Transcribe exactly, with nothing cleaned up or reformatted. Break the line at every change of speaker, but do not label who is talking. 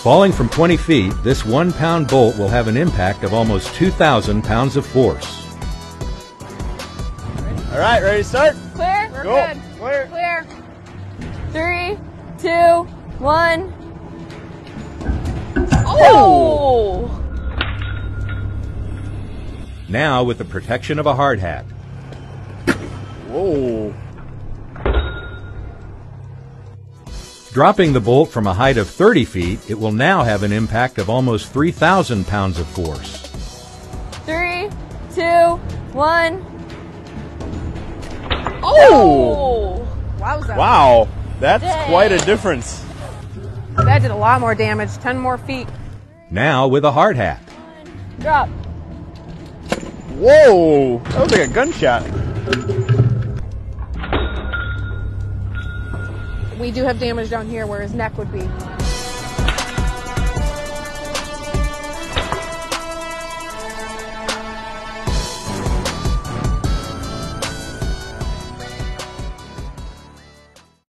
Falling from twenty feet, this one pound bolt will have an impact of almost two thousand pounds of force.
All right, ready to start?
Clear? We're
Go.
good.
Clear.
Clear. Three, two, one. Oh!
Now with the protection of a hard hat.
Whoa.
Dropping the bolt from a height of thirty feet, it will now have an impact of almost three thousand pounds of force.
Three, two, one.
Oh!
Wowza.
Wow, that's
Dang.
quite a difference.
That did a lot more damage. Ten more feet.
Now with a hard hat.
Drop.
Whoa, that was like a gunshot.
We do have damage down here where his neck would be.